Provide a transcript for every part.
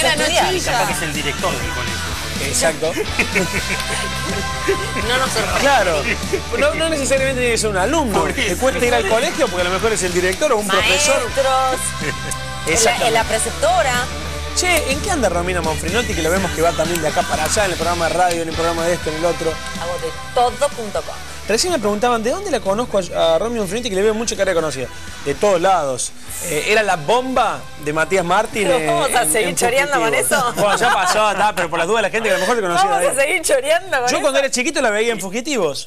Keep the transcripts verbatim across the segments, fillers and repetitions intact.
era noticia. Y capaz que es el director del colegio. Exacto. No nos sorprende. Claro. No, no necesariamente tiene que ser un alumno. Te cuesta ir al colegio porque a lo mejor es el director o un profesor. Maestros, en la preceptora. Che, ¿en qué anda Romina Monfrinotti? Que lo vemos que va también de acá para allá, en el programa de radio, en el programa de esto, en el otro. Hago de todo punto com. Recién me preguntaban, ¿de dónde la conozco a, a Romina Monfrinotti? Que le veo mucha cara conocida. De todos lados. Eh, ¿Era la bomba de Matías Martín? ¿Pero eh, vamos a en, seguir en choreando con eso? Bueno, ya pasó, está, pero por las dudas la gente que a lo mejor te conocía. ¿Vamos a seguir choreando con Yo eso? cuando era chiquito la veía en Fugitivos.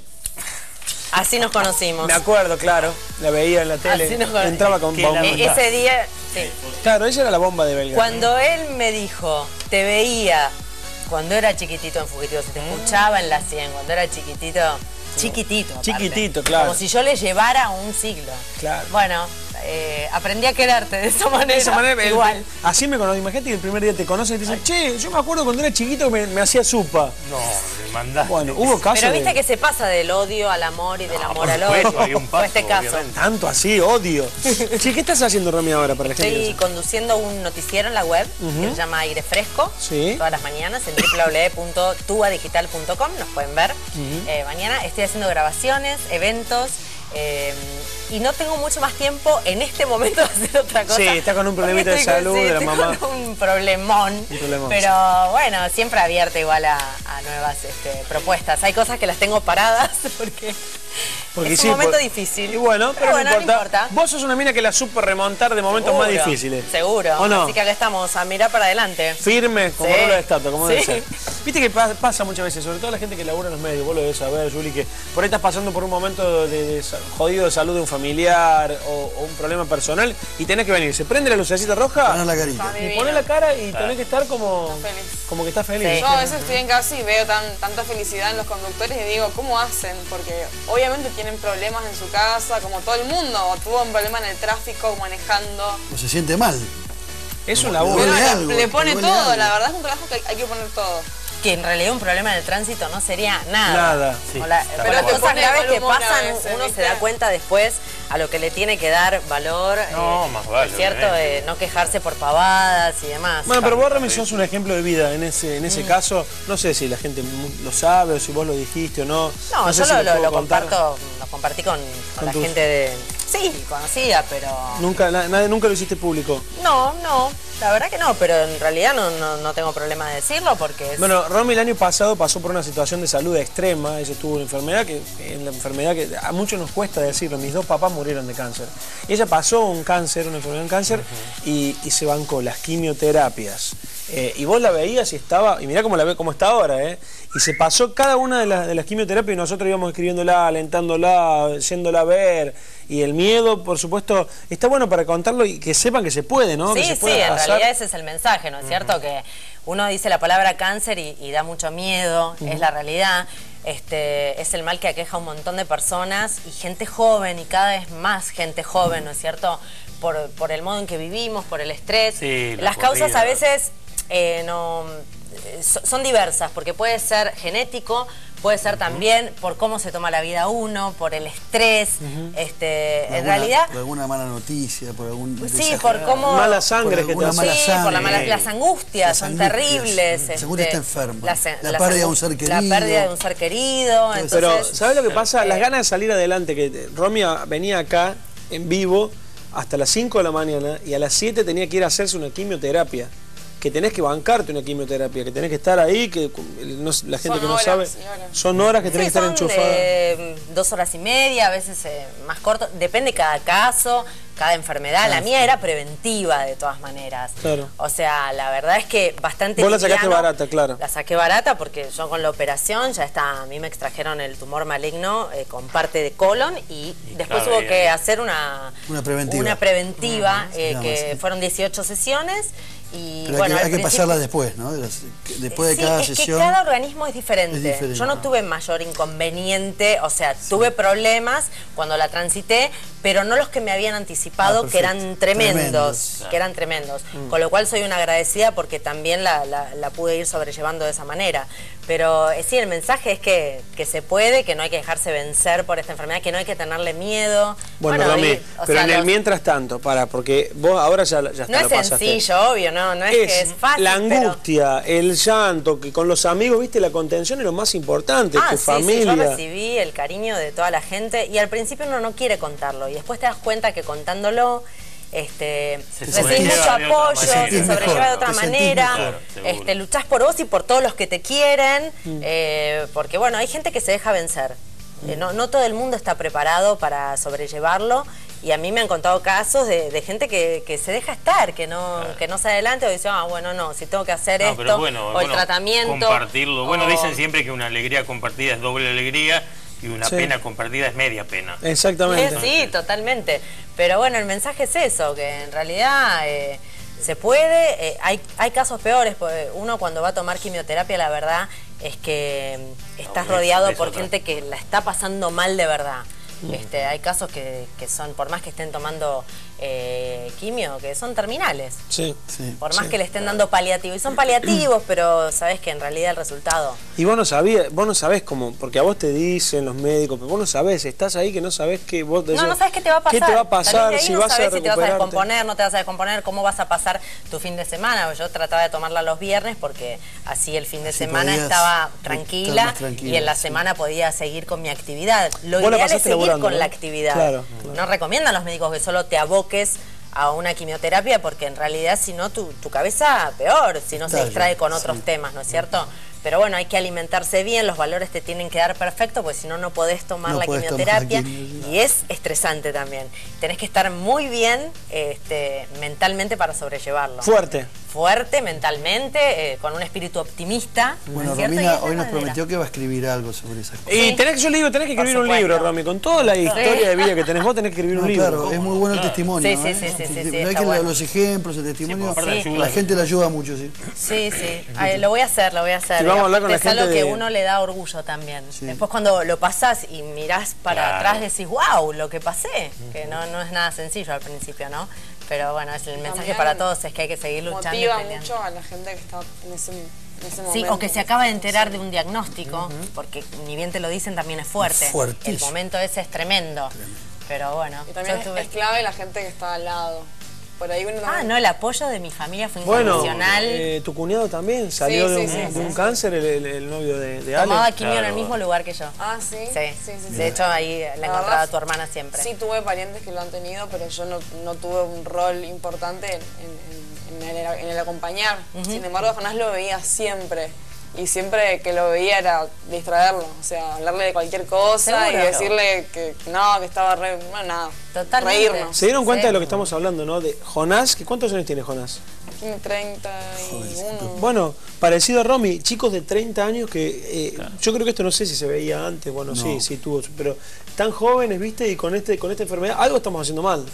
Así nos conocimos. Me acuerdo, claro. La veía en la tele. Así nos conocimos. Entraba con bomba. E ese día, sí. Claro, ella era la bomba de Belgrano. Cuando él me dijo, te veía cuando era chiquitito en Fugitivos, te escuchaba en la cien, cuando era chiquitito, chiquitito aparte. Chiquitito, claro. Como si yo le llevara un siglo. Claro. Bueno, eh, aprendí a quererte de esa manera. De esa manera, igual. El, así me conocí. Imagínate que el primer día te conocen y te dicen, che, yo me acuerdo cuando era chiquito que me, me hacía supa. No, me mandaste. Bueno, hubo casos. Pero viste de... que se pasa del odio al amor y del No, amor por al supuesto, odio. hay un paso, Fue este caso. obviamente. Tanto así, odio. Che, ¿qué estás haciendo, Romy, ahora para la gente? Estoy conduciendo un noticiero en la web Uh-huh. que se llama Aire Fresco. Sí. Todas las mañanas en doble u doble u doble u punto tuba digital punto com, nos pueden ver. Uh-huh. eh, mañana estoy haciendo grabaciones, eventos. Eh, y no tengo mucho más tiempo en este momento de hacer otra cosa. Sí, está con un problemita de Estoy con- salud sí, de la estoy mamá. con un problemón. Un problemón, Pero bueno, siempre abierta igual a, a nuevas este, propuestas. Hay cosas que las tengo paradas porque, Porque es sí, un momento por- difícil. Y bueno, pero, bueno, no, importa. no importa. Vos sos una mina que la supo remontar de momentos más Seguro, difíciles. Seguro. ¿O no? Así que acá estamos, a mirar para adelante. Firme, como Sí. rola de estatua, como debe Sí. ser. Viste que pa- pasa muchas veces, sobre todo la gente que labura en los medios, vos lo debes saber, Juli, que por ahí estás pasando por un momento de, de sa- jodido de salud de un familiar o, o un problema personal y tenés que venir. Se prende la lucecita roja Poner la carita. y pones la cara y tenés que estar como, feliz. como que estás feliz. Sí. Yo a veces estoy en casa y veo tan, tanta felicidad en los conductores y digo, ¿cómo hacen? Porque obviamente tienen problemas en su casa, como todo el mundo, o tuvo un problema en el tráfico, manejando. O se siente mal. Es un Te laburo. duele Pero algo, le te pone duele todo, algo. la verdad es un trabajo que hay que poner todo. Que en realidad un problema en el tránsito no sería nada. Nada. Sí, O la- está pero Pero las te cosas pone graves mal que humor a pasan, veces, uno ¿viste? se da cuenta después a lo que le tiene que dar valor. No, eh, más vale, es cierto, obviamente. de no quejarse por pavadas y demás. Bueno, pero vos, Romy, sos un ejemplo de vida en ese, en ese caso. No sé si la gente mu- lo sabe o si vos lo dijiste o no. no, sé yo si lo, lo- puedo lo contar. comparto, lo compartí con, con Con la tus- gente de... Sí, conocida, pero... Nunca, na- nadie- nunca lo hiciste público. No, no, la verdad que no, pero en realidad no, no, no tengo problema de decirlo porque es... Bueno, Romy el año pasado pasó por una situación de salud extrema. Ella tuvo una enfermedad que, en la enfermedad que a muchos nos cuesta decirlo. Mis dos papás murieron de cáncer. Ella pasó un cáncer, una enfermedad en cáncer, y, y se bancó las quimioterapias. Eh, y vos la veías y estaba, y mirá cómo la ve, cómo está ahora, ¿eh? Y se pasó cada una de las, de las quimioterapias y nosotros íbamos escribiéndola, alentándola, yéndola a ver. Y el miedo, por supuesto, está bueno para contarlo y que sepan que se puede, ¿no? Que Sí, se sí, puede en pasar. realidad ese es el mensaje, ¿no es cierto? Que uno dice la palabra cáncer y, y da mucho miedo, es la realidad. Este, es el mal que aqueja a un montón de personas y gente joven y cada vez más gente joven, ¿no es cierto? Por, por el modo en que vivimos, por el estrés. Sí, la Las causas corrida. a veces eh, no, eh, so- son diversas, porque puede ser genético, puede ser también por cómo se toma la vida uno, por el estrés, este, Por en alguna- realidad... Por alguna mala noticia, por algún... Sí, desastre. por cómo... Mala sangre Por que te alguna hace. mala Sí, por la mala- sangre. las angustias Las son angustias. terribles. La angustia este, está enferma. las- La las pérdida de angu- un ser La querido. pérdida de un ser querido. Entonces, Pero, ¿sabes lo que pasa? eh, Las ganas de salir adelante, que Romy venía acá en vivo hasta las cinco de la mañana y a las siete tenía que ir a hacerse una quimioterapia. Que tenés que bancarte una quimioterapia, que tenés que estar ahí, que no- la gente Son que no horas sabe, y horas. son horas que tenés sí, que estar son enchufada. eh, dos horas y media, a veces eh, más corto. Depende cada caso, cada enfermedad. La mía era preventiva de todas maneras. Claro. O sea, la verdad es que bastante Vos la sacaste liviano. barata, claro. La saqué barata porque yo con la operación ya está, a mí me extrajeron el tumor maligno eh, con parte de colon y, Y después claro, hubo y que ahí- hacer una, Una preventiva. una preventiva, eh, llama que así. fueron dieciocho sesiones. Y Pero bueno, hay que, al hay que principio- pasarla después, ¿no? De las- que- después de Sí, cada es sesión. que cada organismo es diferente. es diferente. Yo no tuve mayor inconveniente, o sea, tuve problemas cuando la transité, pero no los que me habían anticipado, Ah, que eran perfecto. tremendos, Tremendos. que eran tremendos. Con lo cual soy una agradecida porque también la, la- la pude ir sobrellevando de esa manera. Pero eh, sí, el mensaje es que, que se puede, que no hay que dejarse vencer por esta enfermedad, que no hay que tenerle miedo. Bueno, y, Romy, o pero sea, en el los- mientras tanto, para, porque vos ahora ya, ya está, no es lo pasaste. sencillo, obvio, no, no, no es, es que es fácil. La angustia, pero... el llanto, que con los amigos, viste, la contención es lo más importante, ah, tu sí, familia. Sí, yo recibí el cariño de toda la gente y al principio uno no quiere contarlo y después te das cuenta que contándolo este, recibís mucho apoyo, se sobrelleva de otra manera, mejor, este, luchás por vos y por todos los que te quieren, mm. eh, porque bueno, hay gente que se deja vencer. Eh, no, no todo el mundo está preparado para sobrellevarlo y a mí me han contado casos de, de gente que, que se deja estar, que no, claro. que no se adelante o dice, ah, bueno, no, si tengo que hacer no, esto bueno, o bueno, el tratamiento. Compartirlo. Bueno, o... dicen siempre que una alegría compartida es doble alegría y una sí. pena compartida es media pena. Exactamente. Eh, sí, totalmente. Pero bueno, el mensaje es eso, que en realidad eh, se puede, eh, hay, hay casos peores, porque uno cuando va a tomar quimioterapia, la verdad es que estás no, rodeado es, es por otra. gente que la está pasando mal de verdad. Mm. Este, hay casos que, que son, por más que estén tomando eh, quimio, que son terminales. Sí, sí. Por más sí. que le estén dando paliativos. Y son paliativos, pero sabés que en realidad el resultado... Y vos no sabías, vos no sabés cómo, porque a vos te dicen los médicos, pero vos no sabés, estás ahí que no sabés que vos... Decís, no, no sabés qué te va a pasar. ¿Qué te va a pasar? Si no vas sabés a si te vas a descomponer, no te vas a descomponer, cómo vas a pasar tu fin de semana. Yo trataba de tomarla los viernes porque así el fin de si semana estaba tranquila, tranquila y en la sí. semana podía seguir con mi actividad. Lo ideal es seguir con ¿no? la actividad. Claro, claro. No recomiendan los médicos que solo te aboques a una quimioterapia porque en realidad si no tu, tu cabeza peor, si no se distrae con otros sí. temas, ¿no es cierto? Pero bueno, hay que alimentarse bien, los valores te tienen que dar perfecto, porque si no, no podés tomar no la podés quimioterapia tomar la y es estresante también. Tenés que estar muy bien este, mentalmente para sobrellevarlo. Fuerte. Fuerte mentalmente, eh, con un espíritu optimista. Bueno, Romina hoy nos prometió que va a escribir algo sobre esas cosas. Y tenés, yo le digo, tenés que escribir un libro, Romy, con toda la historia sí. de vida que tenés vos, tenés que escribir no, un libro. Claro, es muy bueno claro. el testimonio. Sí, sí, ¿eh? sí, sí, sí, sí, sí, hay que bueno. los ejemplos, el testimonio, sí, la gente le ayuda mucho, sí. Sí, sí, Ay, lo voy a hacer, lo voy a hacer. Sí, vamos a hablar con la gente es algo de... que uno le da orgullo también. Sí. Después cuando lo pasás y mirás para claro. atrás decís, wow, lo que pasé, que no, no es nada sencillo al principio, ¿no? Pero bueno, es el mensaje también para todos es que hay que seguir luchando. Motiva mucho a la gente que está en ese, en ese momento. Sí, o que se acaba de enterar de un diagnóstico, uh-huh. porque ni bien te lo dicen también es fuerte. El momento ese es tremendo. tremendo. Pero bueno. Y también es, tuve... es clave la gente que está al lado. Por ahí uno ah, no, el apoyo de mi familia fue bueno, incondicional. Eh, tu cuñado también salió sí, de un, sí, sí, de un sí, cáncer, sí. El, el novio de, de Ale. Tomaba quimio claro. en el mismo lugar que yo. Ah, ¿sí? Sí, sí, sí, sí. De hecho, ahí la, la encontraba a tu hermana siempre. Sí, tuve parientes que lo han tenido, pero yo no, no tuve un rol importante en, en, en, el, en el acompañar. Uh-huh. Sin embargo, Jonás lo veía siempre. Y siempre que lo veía era distraerlo, o sea, hablarle de cualquier cosa. ¿Seguro? Y decirle que no, que estaba re... Bueno, nada, totalmente. Reírnos. Se dieron cuenta sí. de lo que estamos hablando, ¿no? De Jonás, que ¿cuántos años tiene Jonás? Tiene treinta y uno. Bueno, parecido a Romy, chicos de treinta años que... Eh, claro. Yo creo que esto no sé si se veía antes, bueno, no. sí, sí tuvo, pero tan jóvenes, ¿viste? Y con, este, con esta enfermedad, algo estamos haciendo mal.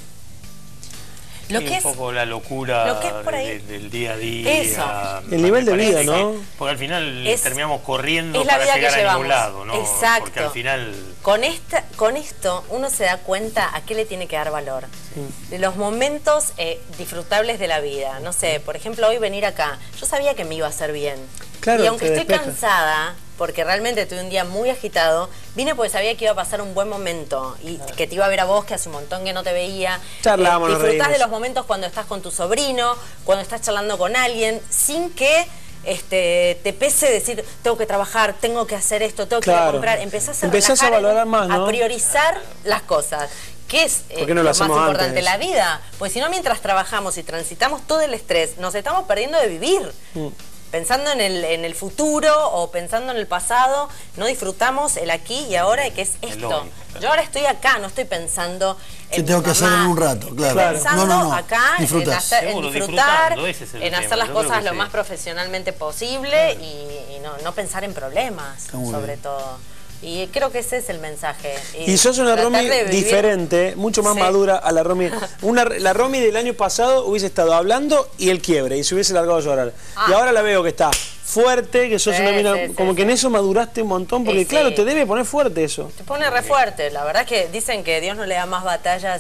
Lo que un es, poco la locura lo que es por ahí, de, del día a día. Eso. El nivel de vida, ¿no? Porque al final es, terminamos corriendo es la para vida llegar que a llevamos. ningún lado, ¿no? Exacto. Porque al final... Con, esta, con esto uno se da cuenta a qué le tiene que dar valor. Sí. De los momentos eh, disfrutables de la vida. No sé, por ejemplo, hoy venir acá. Yo sabía que me iba a hacer bien. Claro, y aunque estoy despeja. cansada... porque realmente tuve un día muy agitado, vine porque sabía que iba a pasar un buen momento y claro. que te iba a ver a vos, que hace un montón que no te veía. Charlamos, eh, disfrutás de los momentos cuando estás con tu sobrino, cuando estás charlando con alguien, sin que este, te pese decir, tengo que trabajar, tengo que hacer esto, tengo que claro. ir a comprar. Empezás a, Empezás a valorar más, ¿no? A priorizar claro. las cosas. ¿Qué es eh, no lo, lo más importante? Antes? La vida. Pues si no, mientras trabajamos y transitamos todo el estrés, nos estamos perdiendo de vivir. Mm. Pensando en el, en el futuro o pensando en el pasado, no disfrutamos el aquí y ahora, que es esto. Yo ahora estoy acá, no estoy pensando en ¿qué tengo que hacer en un rato? Claro. Estoy pensando no, no, no. acá en, hacer, en disfrutar, en hacer las cosas lo sí. más profesionalmente posible claro. y, y no, no pensar en problemas, sobre bien. todo. Y creo que ese es el mensaje. Y, y sos una Romy diferente, mucho más sí. madura a la Romy. Una, la Romy del año pasado hubiese estado hablando y el quiebre, y se hubiese largado a llorar. Ah. Y ahora la veo que está fuerte, que sos sí, una mina, sí, como sí, que sí. en eso maduraste un montón, porque sí, claro, sí. te debe poner fuerte eso. Te pone re fuerte. La verdad es que dicen que Dios no le da más batallas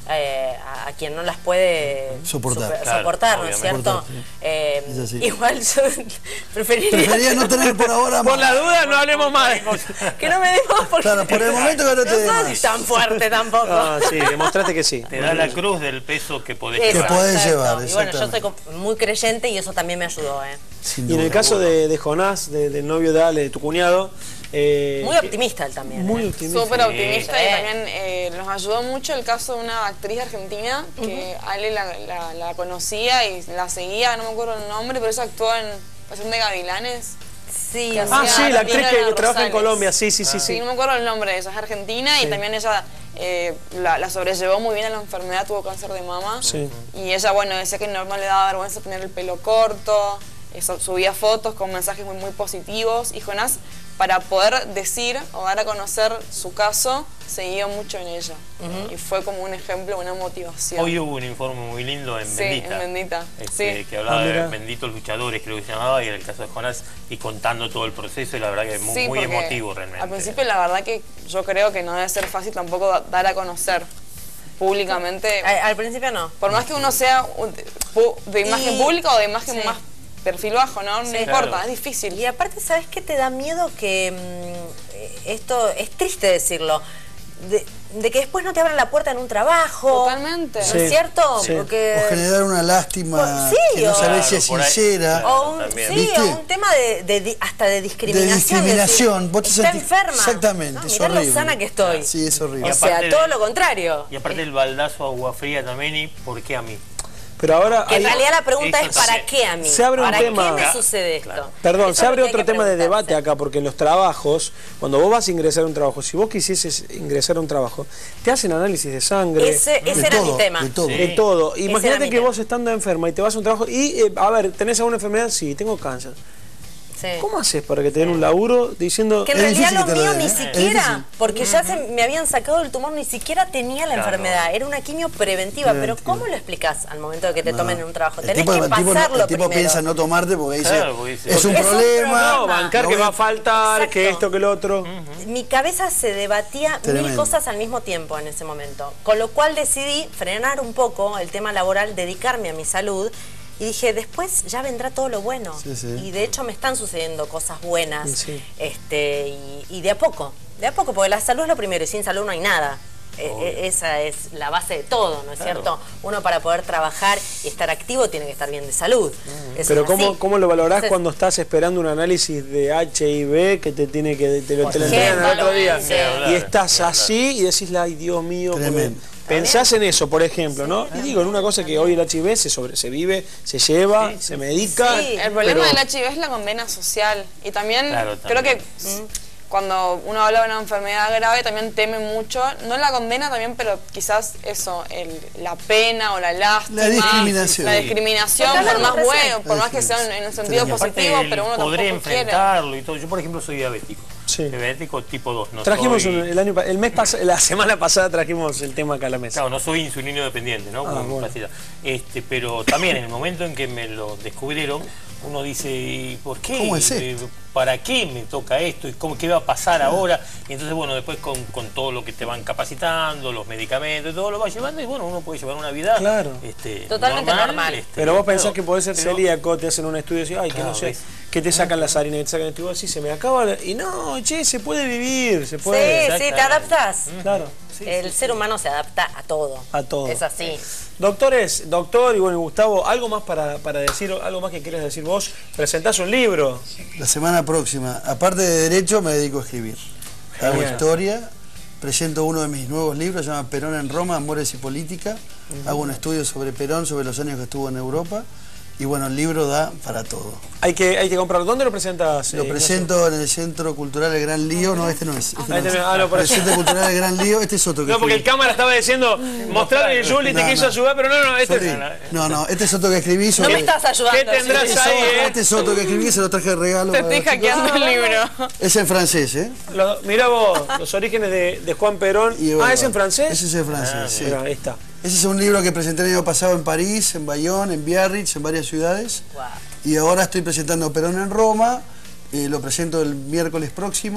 eh, a, a quien no las puede soportar, super, claro, soportar, ¿no es cierto? Soportar, sí. eh, Es así. igual yo preferiría... Preferiría no tener por ahora más. Por la duda no hablemos más. que no me dé más porque... Claro, por el momento que no te dé no más. sos tan fuerte tampoco. Ah, sí, demostraste que sí. Te da la cruz del peso que podés Eso, llevar. Que podés exacto. llevar, Y bueno, yo soy exactamente. com- muy creyente y eso también me ayudó, ¿eh? Sin Y en el duda. caso de, de Jonás, de- del novio de Ale, de tu cuñado... eh, Muy optimista él también. Muy ¿eh? optimista. Súper optimista Sí. y también eh, nos ayudó mucho el caso de una actriz argentina que Ale la, la- la conocía y la seguía, no me acuerdo el nombre, pero ella actuó en Pasión de Gavilanes. Sí, Que o Ah, hacía sí, la actriz Diana que trabaja en Rosales. Colombia, sí, sí, sí. Sí, sí. no me acuerdo el nombre de ella, es argentina Sí. y también ella eh, la, la sobrellevó muy bien a la enfermedad, tuvo cáncer de mama. Sí. Y ella, bueno, decía que no, no le daba vergüenza tener el pelo corto, eso, subía fotos con mensajes muy, muy positivos. Y Jonás, para poder decir o dar a conocer su caso, se guió mucho en ella. Y fue como un ejemplo, una motivación. Hoy hubo un informe muy lindo en Sí, Bendita. en Bendita, Este, sí. que hablaba Ah, de mira. benditos luchadores, creo que se llamaba, y en el caso de Jonás, y contando todo el proceso, y la verdad que es muy, Sí, muy porque emotivo realmente. Al principio la verdad que yo creo que no debe ser fácil tampoco da- dar a conocer públicamente. Al, al principio no. Por más que uno sea un- pu- de imagen Y- pública o de imagen sí. más perfil bajo, ¿no? No Sí. importa, Claro. es difícil. Y aparte, ¿sabes qué te da miedo? Que mm, eh, esto es triste decirlo. De, de que después no te abran la puerta en un trabajo. Totalmente. ¿No Sí. es cierto? Sí. Porque... O generar una lástima Sí, que no o- sabés si es Claro, por ahí. sincera. O un, También. sí, ¿Viste? o un tema de, de di- hasta de discriminación. De discriminación. decir, Vos te está sentís- enferma. Exactamente, No, es mirá lo horrible. sana que estoy. Sí, es horrible. O Y sea, aparte todo de- lo contrario. Y aparte el baldazo a agua fría también, ¿y por qué a mí? Pero ahora... Que en hay- realidad la pregunta Eso es ¿para también. qué a mí? Se abre un ¿Para tema- qué me sucede esto? Perdón, Eso se es abre lo que otro hay que tema de preguntarse. debate acá, porque en los trabajos, cuando vos vas a ingresar a un trabajo, si vos quisieses ingresar a un trabajo, te hacen análisis de sangre, Ese, ese De era todo, mi tema. de todo. Sí. de todo. Ese era Imagínate mi que tema. vos estando enferma y te vas a un trabajo y, eh, a ver, ¿tenés alguna enfermedad? Sí, tengo cáncer. Sí. ¿Cómo haces para que te den un laburo diciendo... Que en Es realidad difícil lo que te lo mío den, ni ¿eh? Es siquiera, difícil. porque ya se me habían sacado el tumor, ni siquiera tenía la Claro. enfermedad, era una quimio preventiva, pero Preventiva. ¿cómo lo explicás al momento de que te No. tomen en un trabajo? El Tenés tipo, que el tipo- pasarlo el tipo primero. piensa no tomarte porque dice, Claro, porque dice- es un Es un problema. problema. No, bancar no que voy- va a faltar, Exacto. que esto, que lo otro. Mi cabeza se debatía mil Tremendo. cosas al mismo tiempo en ese momento, con lo cual decidí frenar un poco el tema laboral, dedicarme a mi salud. Y dije, después ya vendrá todo lo bueno. Sí, sí. Y de hecho me están sucediendo cosas buenas. Sí. este y, y de a poco, de a poco, porque la salud es lo primero y sin salud no hay nada. Eh, eh, esa es la base de todo, ¿no es Claro. cierto? Uno para poder trabajar y estar activo tiene que estar bien de salud. Eso Pero es ¿cómo, así. ¿cómo lo valorás Entonces, cuando estás esperando un análisis de H I V que te tiene que te lo, te lo entregan el otro día? Sí. Y estás así y decís, ay Dios mío, porque Tremendo. pensás en eso, por ejemplo, ¿no? Y digo, en una cosa que hoy el H I V se, sobre, se vive, se lleva, se medica. Sí. El problema pero- del H I V es la condena social. Y también, Claro, creo también. que mm, cuando uno habla de una enfermedad grave también teme mucho, no la condena también, pero quizás eso, el- la pena o la lástima. La discriminación. La discriminación, Total, por más recién. bueno, por más que sea en, en un sentido Y aparte positivo, el pero uno podré tampoco quiere. enfrentarlo y todo. Yo, por ejemplo, soy diabético. Sí. Diabético tipo dos. No Trajimos soy, un- el año pa- el mes pas- la semana pasada trajimos el tema acá a la mesa. Claro, no soy insulino dependiente, ¿no? Ah, Con bueno. facilidad. Este, pero también en el momento en que me lo descubrieron, uno dice, ¿y por qué? ¿Cómo es esto? ¿Para qué me toca esto? ¿Y cómo, qué va a pasar ahora? Y entonces, bueno, después con, con todo lo que te van capacitando, los medicamentos, todo lo va llevando, y bueno, uno puede llevar una vida Claro. este, Totalmente normal. este, Pero vos pensás claro, que podés ser pero- celíaco, te hacen un estudio y decís, ay, que Claro, no sé, ves. que te sacan las harinas, que te sacan esto, y vos decís, se me acaba, la-". y no, che, se puede vivir, se puede. Sí, sí, te exactamente. adaptas. Claro. El ser humano se adapta a todo. A todo. Es así. Doctores, doctor y bueno, Gustavo, ¿algo más para, para decir, algo más que quieras decir vos? Presentás un libro. La semana próxima, aparte de Derecho, me dedico a escribir. Hago Genial. historia, presento uno de mis nuevos libros, se llama Perón en Roma, Amores y Política. Hago un estudio sobre Perón, sobre los años que estuvo en Europa. Y bueno, el libro da para todo. Hay que, hay que comprarlo. ¿Dónde lo presentas? Lo eh, presento en el Centro Cultural El Gran Lío. No, este no es. Este Ahí no es. tenés, ah, no, por el eso. Centro Cultural El Gran Lío, este es otro que No, porque el escribí. cámara estaba diciendo, mostrarle el Juli, te No, quiso no. ayudar, pero no, no, este Sorry. No, no, este es otro que escribí No sobre... me estás ayudando. ¿Qué tendrás sí. ahí, eh? Este es otro que escribí, se lo traje de regalo. Te para estoy los chicos. hackeando el libro. Es en francés, ¿eh? Lo- mirá vos, los orígenes de, de Juan Perón. Y, ah, bueno, ¿es en francés? Ese es en francés, Ah, sí. Mirá, ahí está. Ese es un libro que presenté el año pasado en París, en Bayonne, en Biarritz, en varias ciudades. Guau. Y ahora estoy presentando Perón en Roma, eh, lo presento el miércoles próximo.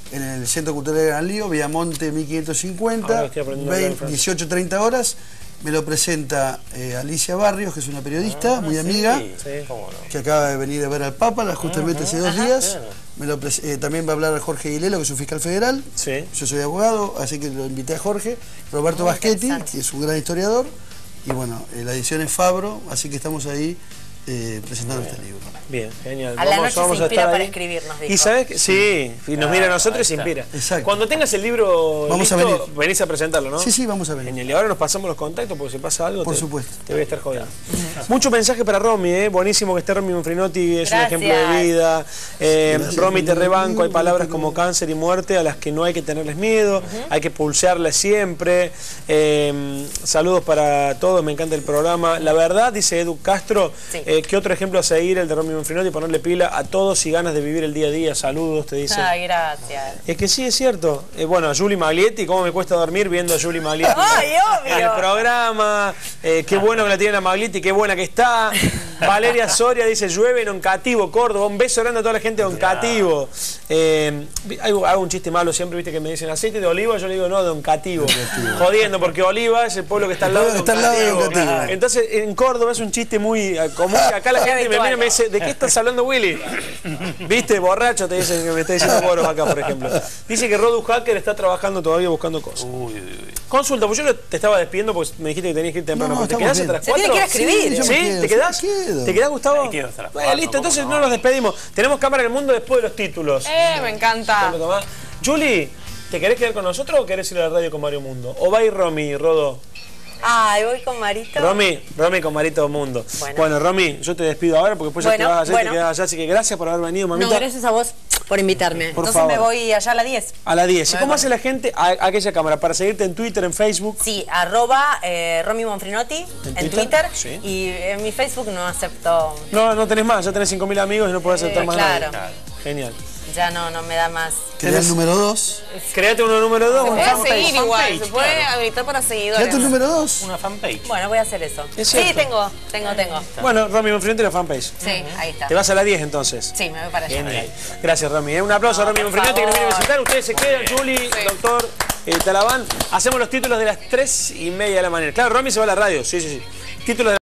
en el Centro Cultural de Gran Lío, Viamonte mil quinientos cincuenta, dieciocho treinta horas. Me lo presenta eh, Alicia Barrios, que es una periodista, ah, muy amiga, sí, sí. ¿Cómo no? Que acaba de venir a ver al Papa justamente uh-huh. hace dos Ajá. días. Me lo eh, también va a hablar Jorge Guilelo, que es un fiscal federal. Sí. Yo soy abogado, así que lo invité a Jorge. Roberto oh, Baschetti, que es un gran historiador. Y bueno, eh, la edición es Fabro, así que estamos ahí eh, presentando bien. este libro. Bien, genial. A la vamos, noche vamos se a inspira estar para ahí. escribirnos, dijo. Y sabes que sí, y nos mira a nosotros y se inspira. Exacto. Cuando tengas el libro vamos listo, a venir. venís a presentarlo, ¿no? Sí, sí, vamos a venir. Genial. Y ahora nos pasamos los contactos porque si pasa algo Por te, supuesto. te voy a estar jodiendo. Mucho mensaje para Romy, ¿eh? Buenísimo que esté Romy Manfrinotti, es Gracias. un ejemplo de vida. Eh, Gracias. Romy, te rebanco, hay palabras como cáncer y muerte a las que no hay que tenerles miedo, uh-huh. hay que pulsearlas siempre. Eh, saludos para todos, me encanta el programa. La verdad, dice Edu Castro, sí. eh, ¿qué otro ejemplo a seguir el de Romy Manfrinotti? Ponerle pila a todos y ganas de vivir el día a día. Saludos, te dice. Ay, gracias. Es que sí, es cierto. Eh, bueno, a Julie Maglietti, cómo me cuesta dormir viendo a Julie Maglietti Ay, obvio. en el programa. Eh, qué bueno que la tienen a Maglietti, qué buena que está. Valeria Soria dice, llueve en Oncativo, Córdoba. Un beso grande a toda la gente de Oncativo. Eh, hago, hago un chiste malo siempre, viste que me dicen aceite de oliva, yo le digo no, de Oncativo. Jodiendo, porque Oliva es el pueblo que está al lado de Oncativo. Claro. Entonces, en Córdoba es un chiste muy común. Acá la gente me mira y me dice, ¿de qué estás hablando, Willy? ¿Viste? Borracho, te dicen que me está diciendo Boros acá, por ejemplo. Dice que Rodu Hacker está trabajando todavía buscando cosas. Uy, uy, uy. Consulta, pues yo te estaba despidiendo porque me dijiste que tenías que ir temprano. No, ¿te quedás hasta las cuatro? Se tiene que ir a escribir. ¿Sí? ¿Sí? ¿Te quedás? Quedo. ¿Te quedás, Gustavo? Me quedo hasta las bueno, listo, entonces no. no nos despedimos. Tenemos cámara en el mundo después de los títulos. Eh, me encanta. Julie, ¿te querés quedar con nosotros o querés ir a la radio con Mario Mundo? ¿O va a ir Romy, Rodo? Ay, voy con Marito. Romy, Romy con Marito Mundo. Bueno, bueno Romy, yo te despido ahora porque después bueno, ya te vas allá bueno. y te quedas allá. Así que gracias por haber venido, mamita. No, gracias a vos por invitarme. Por Entonces favor. me voy allá a las diez. A las diez. ¿Y cómo hace la gente a, a aquella cámara? ¿Para seguirte en Twitter, en Facebook? Sí, arroba eh, Romy Manfrinotti en, en Twitter. Twitter sí. Y en mi Facebook no acepto... No, no tenés más. Ya tenés cinco mil amigos y no podés aceptar eh, más claro. nada. Genial. Ya no, no me da más. ¿Querés el número dos? Créate uno número dos. Se puede fanpage, seguir igual, fanpage, se puede claro. habilitar para seguidores. ¿Créate el número dos? Una fanpage. Bueno, voy a hacer eso. Sí, tengo, tengo, tengo. Bueno, Romy Manfrinotti la fanpage. Sí, uh-huh. ahí está. ¿Te vas a las diez entonces? Sí, me voy para allá. Genial. Gracias, Romy. Un aplauso no, a Romy Manfrinotti que nos viene a visitar. Ustedes se quedan, Julie, sí. doctor eh, Talabán. Hacemos los títulos de las tres y media de la mañana. Claro, Romy se va a la radio. Sí, sí, sí. Títulos de